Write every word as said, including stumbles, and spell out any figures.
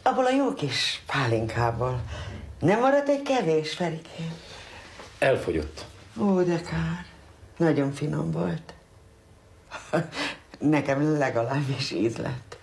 abból a jó kis pálinkából. Nem maradt egy kevés, Ferikém? Elfogyott. Ó, de kár. Nagyon finom volt. Nekem legalábbis íz lett.